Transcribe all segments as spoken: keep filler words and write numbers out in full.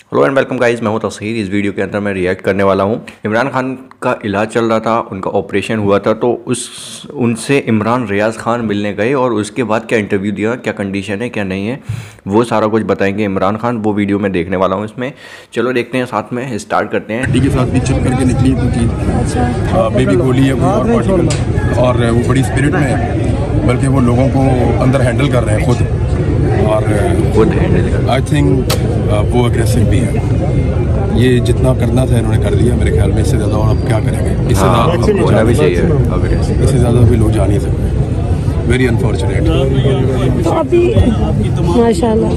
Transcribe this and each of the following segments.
Hello and welcome guys, मैं हूं तस्हीर। इस वीडियो के अंदर मैं रिएक्ट करने वाला हूं। इमरान खान का इलाज चल रहा था, उनका ऑपरेशन हुआ था, तो उस उनसे इमरान रियाज खान मिलने गए और उसके बाद क्या इंटरव्यू दिया, क्या कंडीशन है, क्या नहीं है, वो सारा कुछ बताएंगे इमरान खान। वो वीडियो मैं देखने वाला हूँ इसमें। चलो देखते हैं, साथ में स्टार्ट करते हैं। हड्डी के साथ भी चिप करके निकली क्योंकि बेबी गोली है और पार्टिकल, और वो बड़ी स्पिरिट में है, बल्कि वो लोगों को अंदर हैंडल कर रहे हैं खुद, और खुद हैंडल कर। आई थिंक वो अग्रेसिव भी है। ये जितना करना था इन्होंने कर लिया मेरे ख्याल में। इससे ज़्यादा और अब क्या करेंगे? इससे हाँ, ज़्यादा होना भी चाहिए अग्रेसिव। इससे ज़्यादा भी लोग जा नहीं सकते। Very unfortunate. तो अभी माशाल्लाह,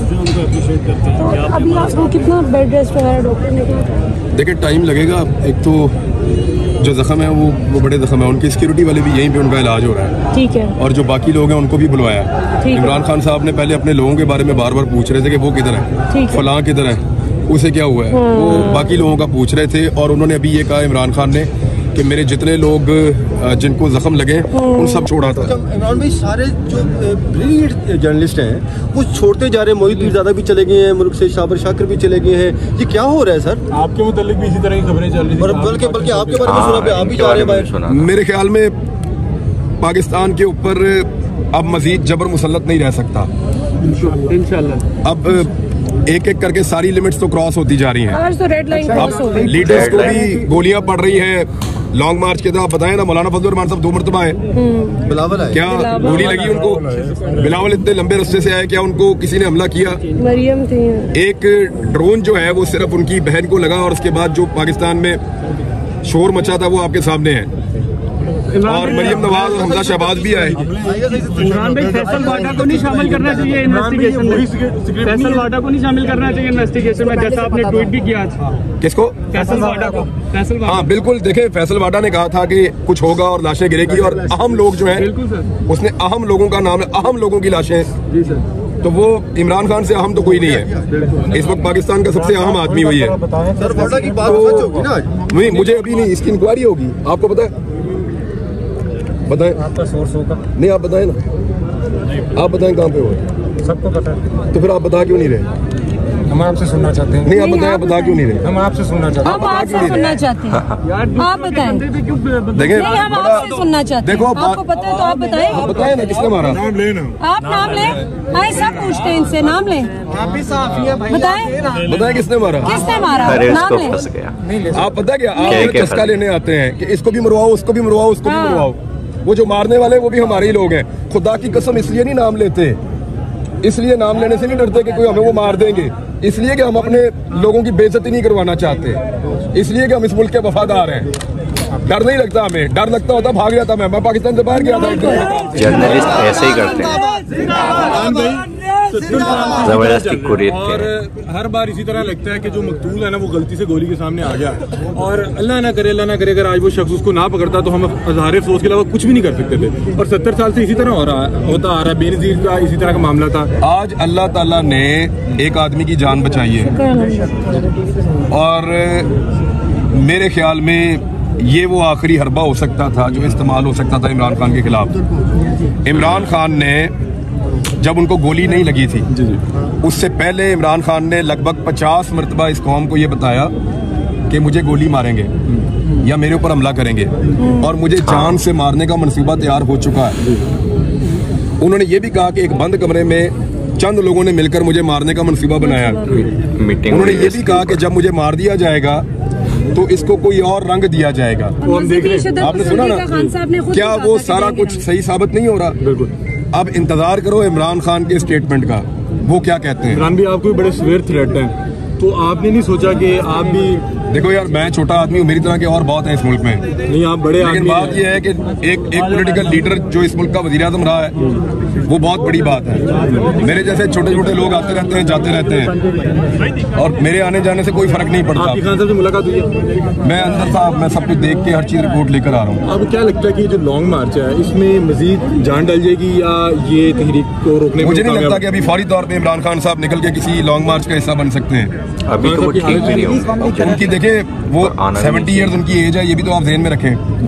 तो अभी आपको कितना बेड रेस्ट वगैरह डॉक्टर ने कहा? देखिए टाइम लगेगा। एक तो जो जख्म है वो वो बड़े जख्म है, उनकी सिक्योरिटी वाले भी यहीं पे उनका इलाज हो रहा है। ठीक है। और जो बाकी लोग हैं उनको भी बुलवाया। इमरान खान साहब ने पहले अपने लोगों के बारे में बार बार पूछ रहे थे कि वो किधर है, फलां किधर है, उसे क्या हुआ है। हाँ। वो बाकी लोगों का पूछ रहे थे और उन्होंने अभी ये कहा इमरान खान ने कि मेरे जितने लोग जिनको जख्म लगे उन सब छोड़ा था। इमरान भाई सारे जो ब्रिलियंट जर्नलिस्ट हैं वो छोड़ते जा रहे हैं। मोहित ज़्यादा भी चले गए हैं मुल्क से, शाबर शाकिर भी चले गए हैं। ये क्या हो रहा है सर? आपके मुतालिक भी इसी तरह की खबरें चल रही थी, बल्कि बल्कि आपके बारे में सुना, आप भी जा रहे हैं। मेरे ख्याल में पाकिस्तान के ऊपर अब मजीद जबर मुसल्लत नहीं रह सकता इंशाल्लाह। अब एक एक करके सारी लिमिट्स तो क्रॉस होती जा रही हैं। आज तो रेड लाइन क्रॉस हो गई। लीडर्स को भी गोलियां पड़ रही हैं लॉन्ग मार्च के तरह। बताएं ना, मौलाना फजल रहमान साहब दो मरतबा है, बिलावल है, क्या गोली लगी उनको? बिलावल इतने लंबे रास्ते से आए, क्या उनको किसी ने हमला किया? मरियम थी। एक ड्रोन जो है वो सिर्फ उनकी बहन को लगा, और उसके बाद जो पाकिस्तान में शोर मचा था वो आपके सामने है। और मरियम नवाज और हमजा शहबाज भी आए। इमरान भाई फैसल वाडा को नहीं शामिल करना चाहिए इन्वेस्टिगेशन में। फैसल वाडा को नहीं शामिल करना चाहिए इन्वेस्टिगेशन में, जैसा आपने ट्वीट भी किया था। किसको? फैसल वाडा को। फैसल वाडा, हाँ बिल्कुल। देखें, फैसल वाडा ने कहा था कि कुछ होगा और लाशें गिरेगी, और अहम लोग जो हैं, बिल्कुल सर, उसने अहम लोगों का नाम, अहम लोगों की लाशें। जी सर। तो वो इमरान खान से अहम तो कोई नहीं है। इस वक्त पाकिस्तान का सबसे अहम आदमी वही है। सर वाडा की बात सच होगी ना आज? नहीं, मुझे अभी नहीं, इसकी इंक्वायरी होगी। आपको पता है? बताएं आपका सोर्स होगा। नहीं, आप बताएं ना, आप बताएं कहाँ पे हो? सबको पता है। तो फिर आप बता क्यों नहीं रहे? हम आपसे सुनना चाहते हैं। नहीं, आप बताएं, आप बता क्यों नहीं रहे? हम आपसे सुनना चाहते हैं। हम आपसे सुनना चाहते हैं, आप बताएं। देखिए, हम आपसे सुनना चाहते हैं। देखो, आपको पता है तो आप बताएं। आप बताएं ना, किसने मारा? नाम लेना। आप नाम लें। आए सब पूछते हैं इनसे, नाम लें। आप भी साफी है भाई, बताएं, बताएं किसने मारा? किसने मारा, नाम लें। आप पता क्या, आप चस्का लेने आते हैं कि इसको भी मरवाओ, उसको भी मरवाओ, उसको भी मरवाओ। वो जो मारने वाले वो भी हमारे ही लोग हैं। खुदा की कसम इसलिए नहीं नाम लेते, इसलिए नाम लेने से नहीं डरते कि कोई हमें वो मार देंगे, इसलिए कि हम अपने लोगों की बेइज्जती नहीं करवाना चाहते, इसलिए कि हम इस मुल्क के वफादार हैं। डर नहीं लगता हमें, डर लगता होता भाग जाता। मैं मैं पाकिस्तान से बाहर गया था। जर्नलिस्ट ऐसे ही करते हैं, जबरदस्ती कुरेदते और हैं। हर बार इसी तरह लगता है कि जो मकतूल है ना वो गलती से गोली के सामने आ गया, और अल्लाह ना करे अल्लाह ना करे अगर आज वो शख्स उसको ना पकड़ता तो हम हज़ार अफसोस के अलावा कुछ भी नहीं कर सकते थे। और सत्तर साल से इसी तरह हो रहा होता आ रहा है। बेनज़ीर का इसी तरह का मामला था। आज अल्लाह ताला ने एक आदमी की जान बचाई है, और मेरे ख्याल में ये वो आखिरी हरबा हो सकता था जो इस्तेमाल हो सकता था इमरान खान के खिलाफ। इमरान खान ने जब उनको गोली नहीं लगी थी, उससे पहले इमरान खान ने लगभग पचास मरतबा इस कौम को ये बताया कि मुझे गोली मारेंगे या मेरे ऊपर हमला करेंगे, और मुझे जान से मारने का मंसूबा तैयार हो चुका है। उन्होंने ये भी कहा कि एक बंद कमरे में चंद लोगों ने मिलकर मुझे मारने का मंसूबा बनाया। उन्होंने ये भी कहा कि जब मुझे मार दिया जाएगा तो इसको कोई और रंग दिया जाएगा। तो हम देख रहे हैं, आपने सुना ना, क्या वो सारा कुछ सही साबित नहीं हो रहा? बिल्कुल। अब इंतजार करो इमरान खान के स्टेटमेंट का, वो क्या कहते हैं। इमरान भी आपको भी बड़े सवेर थ्रेट हैं, तो आपने नहीं सोचा कि आप भी? देखो यार, मैं छोटा आदमी हूँ, मेरी तरह के और बहुत हैं इस मुल्क में। नहीं, आप बड़े आदमी। लेकिन बात यह है कि एक एक पॉलिटिकल लीडर जो इस मुल्क का वज़ीर आज़म रहा है वो बहुत बड़ी बात है। मेरे जैसे छोटे छोटे लोग आते रहते हैं, जाते रहते हैं, और मेरे आने जाने से कोई फर्क नहीं पड़ता। आपकी खान साहब से मुलाकात हुई है? मैं अंदर साहब, मैं सब कुछ देख के हर चीज रिपोर्ट लेकर आ रहा हूँ। अब क्या लगता है कि जो लॉन्ग मार्च है इसमें मजीद जान डल जाएगी या ये तहरीक को रोकने? मुझे नहीं लगता कि अभी फौरी तौर पे इमरान खान साहब निकल के किसी लॉन्ग मार्च का हिस्सा बन सकते हैं। अभी तो वो ठीक भी नहीं होगा। उनकी देखें, वो सेवेंटी ईयर्स उनकी एज है, ये भी तो आप ज़हन में रखें।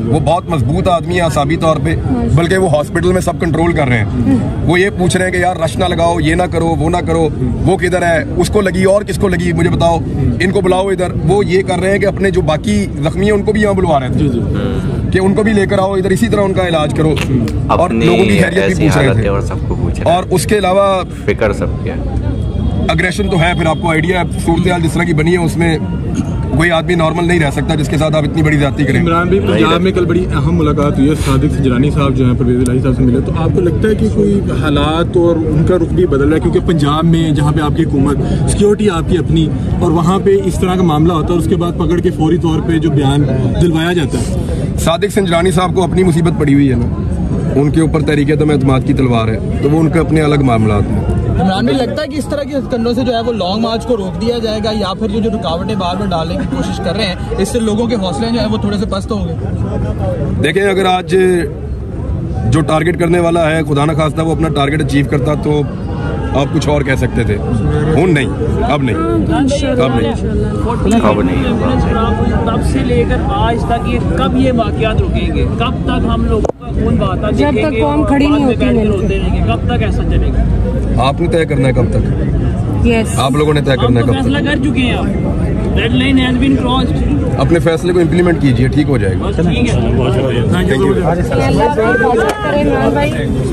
वो बहुत मजबूत आदमी है आसाबी तौर पे, बल्कि वो हॉस्पिटल में सब कंट्रोल कर रहे हैं। वो ये पूछ रहे हैं कि यार रश ना लगाओ, ये ना करो, वो ना करो, वो किधर है, उसको लगी और किसको लगी मुझे बताओ, इनको बुलाओ इधर। वो ये कर रहे हैं कि अपने जो बाकी जख्मी है उनको भी यहाँ बुलवा रहे थे कि उनको भी लेकर आओ इधर, इसी तरह उनका इलाज करो, और लोगों की खैरियत भी पूछ रहे थे और सबको पूछ रहे। और उसके अलावा फिक्र सब क्या, अग्रेशन तो है। फिर आपको आइडिया है सूरत हाल जिस तरह की बनी है, उसमें कोई आदमी नॉर्मल नहीं रह सकता जिसके साथ आप इतनी बड़ी ज्यादती करें। इमरान भाई, पंजाब में कल बड़ी अहम मुलाकात हुई है, सादिक सिंजरानी साहब जो है परवेज इलाही साहब से मिले, तो आपको लगता है कि कोई हालात और उनका रुख भी बदल रहा है? क्योंकि पंजाब में जहाँ पे आपकी हुकूमत, सिक्योरिटी आपकी अपनी, और वहाँ पे इस तरह का मामला होता है और उसके बाद पकड़ के फौरी तौर पर जो बयान दिलवाया जाता है। सादिक सिंजरानी साहब को अपनी मुसीबत पड़ी हुई है ना, उनके ऊपर तहरीक-ए-तमाद की तलवार है, तो वो उनके अपने अलग मामला हैं। इमरान भाई, लगता है कि इस तरह के कंडों से जो है वो लॉन्ग मार्च को रोक दिया जाएगा, या फिर जो जो रुकावटें बार बार डालने की कोशिश कर रहे हैं, इससे लोगों के हौसले जो है वो थोड़े से पस्त होंगे? देखें, अगर आज जो टारगेट करने वाला है खुदा न खास्ता वो अपना टारगेट अचीव करता तो आप कुछ और कह सकते थे। हूँ नहीं, अब नहीं, अब नहीं, अब नहीं। तब से लेकर आज तक ये कब ये वाकयात रुकेंगे? कब तक हम लोगों का खून बहाता जब तक कौम खड़ी नहीं होती है, कब तक ऐसा चलेगा? आपने तय करना है कब तक। यस, आप लोगों ने तय करना है कब फैसला तक। कर चुके हैं आप, red line has been crossed. अपने फैसले को इम्प्लीमेंट कीजिए, ठीक हो जाएगा। ठीक है, थैंक यू। अल्लाह आपकी हिफाजत करे इमरान भाई।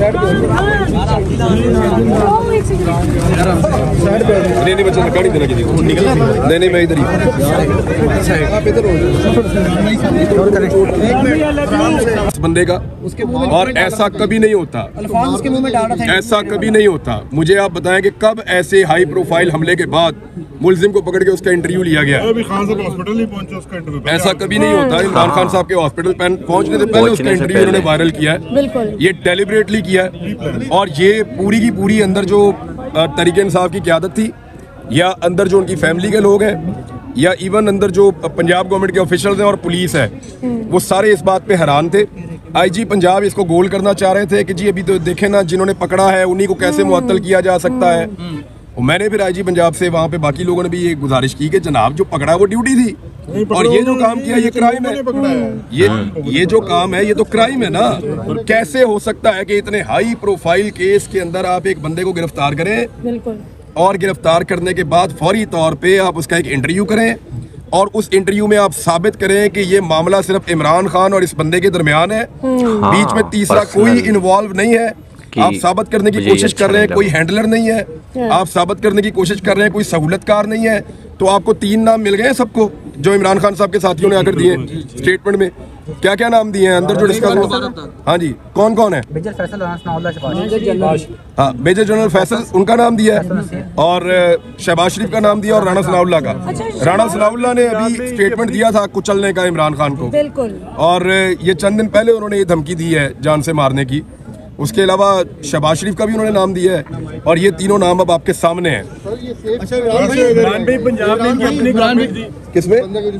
नहीं नहीं बच्चा गाड़ी देना किसी को, नहीं नहीं मैं इधर ही, आप इधर हो इस बंदे का, और ऐसा कभी नहीं होता, ऐसा कभी नहीं होता। मुझे आप बताएं कि कब ऐसे हाई प्रोफाइल हमले के बाद मुलजिम को पकड़ के उसका इंटरव्यू लिया गया? अभी खान साहब हॉस्पिटल नहीं पहुंचे, उसका इंटरव्यू ऐसा कभी नहीं होता। इमरान खान साहब के हॉस्पिटल पहुंचने से पहले उसका इंटरव्यू उन्होंने वायरल किया है, बिल्कुल, ये डेलिबरेटली किया है। और ये पूरी की पूरी अंदर जो तरीके इंसाफ की क़यादत थी, या अंदर जो उनकी फैमिली के लोग हैं, या इवन अंदर जो पंजाब गवर्नमेंट के ऑफिशियल्स हैं और पुलिस है, वो सारे इस बात पे हैरान थे। आईजी पंजाब इसको गोल करना चाह रहे थे कि जी अभी तो देखें ना, जिन्होंने पकड़ा है उन्हीं को कैसे मुअत्तल किया जा सकता है। और मैंने फिर आईजी पंजाब से, वहाँ पे बाकी लोगों ने भी ये गुजारिश की कि जनाब जो पकड़ा वो ड्यूटी थी, और ये जो काम किया ये क्राइम है। ये ये जो काम है ये तो क्राइम है ना। कैसे हो सकता है कि इतने हाई प्रोफाइल केस के अंदर आप एक बंदे को गिरफ्तार करें, बिल्कुल, और गिरफ्तार करने के बाद फौरी तौर पे आप उसका एक इंटरव्यू करें, और उस इंटरव्यू में आप साबित करें कि ये मामला सिर्फ इमरान खान और इस बंदे के दरमियान है, बीच में तीसरा कोई इन्वॉल्व नहीं है। आप साबित करने की कोशिश कर रहे हैं कोई हैंडलर नहीं है, आप साबित करने की कोशिश कर रहे हैं कोई सहूलतकार नहीं है। तो आपको तीन नाम मिल गए सबको जो इमरान खान साहब के साथियों ने आकर दिए स्टेटमेंट में। क्या क्या नाम दिए हैं अंदर जो डिस्कस? हाँ जी, कौन कौन है? मेजर फैसल, हाँ, मेजर जनरल फैसल उनका नाम दिया है, और शहबाज शरीफ का नाम दिया, और राणा सनाउल्लाह का। राणा सनाउल्लाह ने अभी स्टेटमेंट दिया था कुचलने का इमरान खान को, बिल्कुल, और ये चंद दिन पहले उन्होंने ये धमकी दी है जान से मारने की। उसके अलावा शहबाज शरीफ का भी उन्होंने नाम दिया है, और ये तीनों नाम अब आपके सामने हैं। किसमें?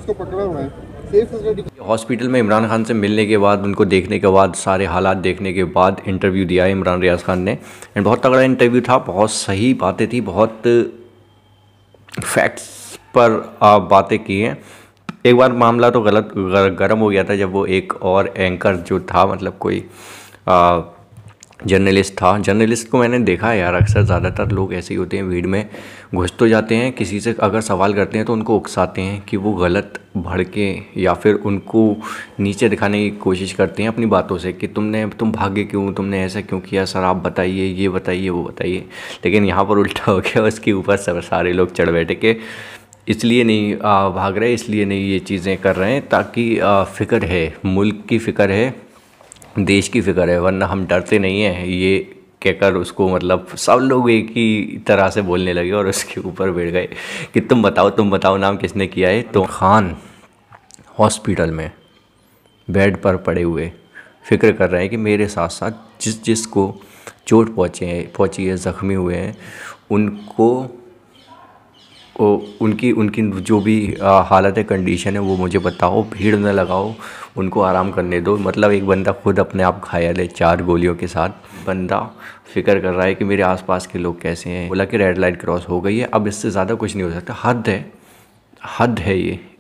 हॉस्पिटल में इमरान खान से मिलने के बाद, उनको देखने के बाद, सारे हालात देखने के बाद इंटरव्यू दिया है इमरान रियाज खान ने, एंड बहुत तगड़ा इंटरव्यू था, बहुत सही बातें थी, बहुत फैक्ट्स पर आप बातें की हैं। एक बार मामला तो गलत गर्म हो गया था जब वो एक और एंकर जो था, मतलब कोई आ, जर्नलिस्ट था। जर्नलिस्ट को मैंने देखा है यार, अक्सर ज़्यादातर लोग ऐसे ही होते हैं, भीड़ में घुस तो जाते हैं, किसी से अगर सवाल करते हैं तो उनको उकसाते हैं कि वो गलत भड़के, या फिर उनको नीचे दिखाने की कोशिश करते हैं अपनी बातों से कि तुमने तुम भागे क्यों, तुमने ऐसा क्यों किया सर, आप बताइए, ये बताइए, वो बताइए। लेकिन यहाँ पर उल्टा हो गया, उसके ऊपर सब सारे लोग चढ़ बैठे कि इसलिए नहीं आ, भाग रहे, इसलिए नहीं ये चीज़ें कर रहे हैं, ताकि फ़िक्र है, मुल्क की फ़िक्र है, देश की फ़िक्र है, वरना हम डरते नहीं हैं। ये कहकर उसको मतलब सब लोग एक ही तरह से बोलने लगे और उसके ऊपर बैठ गए कि तुम बताओ, तुम बताओ नाम किसने किया है। तो खान हॉस्पिटल में बेड पर पड़े हुए फ़िक्र कर रहे हैं कि मेरे साथ साथ जिस जिस को चोट पहुँचे हैं पहुँची है, ज़ख्मी हुए हैं, उनको ओ, उनकी उनकी जो भी हालत है, कंडीशन है, वो मुझे बताओ, भीड़ न लगाओ, उनको आराम करने दो। मतलब एक बंदा खुद अपने आप घायल है चार गोलियों के साथ, बंदा फिक्र कर रहा है कि मेरे आसपास के लोग कैसे हैं। बोला कि रेड लाइट क्रॉस हो गई है, अब इससे ज़्यादा कुछ नहीं हो सकता, हद है, हद है ये।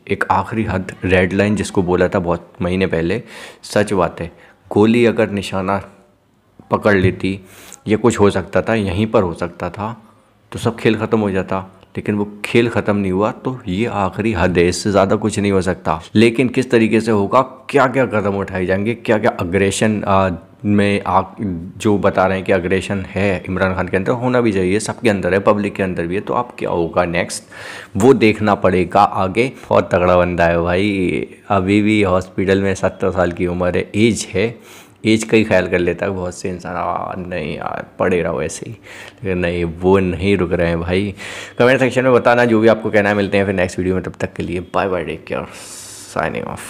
एक आखिरी हद, रेड लाइन जिसको बोला था बहुत महीने पहले, सच बात है। गोली अगर निशाना पकड़ लेती या कुछ हो सकता था, यहीं पर हो सकता था, तो सब खेल ख़त्म हो जाता। लेकिन वो खेल ख़त्म नहीं हुआ, तो ये आखिरी हद है, इससे ज़्यादा कुछ नहीं हो सकता। लेकिन किस तरीके से होगा, क्या क्या कदम उठाए जाएंगे, क्या क्या अग्रेशन में आ जो बता रहे हैं कि अग्रेशन है इमरान खान के अंदर, होना भी चाहिए, सबके अंदर है, पब्लिक के अंदर भी है। तो अब क्या होगा नेक्स्ट, वो देखना पड़ेगा आगे। बहुत तगड़ा बंदा है भाई, अभी भी हॉस्पिटल में, सत्तर साल की उम्र है, एज है, एज का ही ख्याल कर लेता है बहुत से इंसान, आ, नहीं यार पड़े रहो ऐसे ही, लेकिन नहीं, वो नहीं रुक रहे हैं भाई। कमेंट सेक्शन में बताना जो भी आपको कहना है। मिलते हैं फिर नेक्स्ट वीडियो में, तब तक के लिए bye bye, take care, signing of.